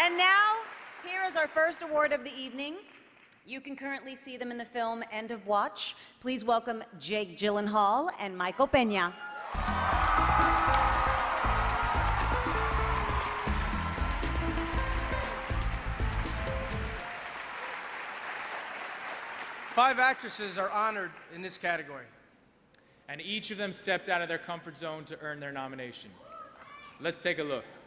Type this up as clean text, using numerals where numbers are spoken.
And now, here is our first award of the evening. You can currently see them in the film End of Watch. Please welcome Jake Gyllenhaal and Michael Pena. 5 actresses are honored in this category. And each of them stepped out of their comfort zone to earn their nomination. Let's take a look.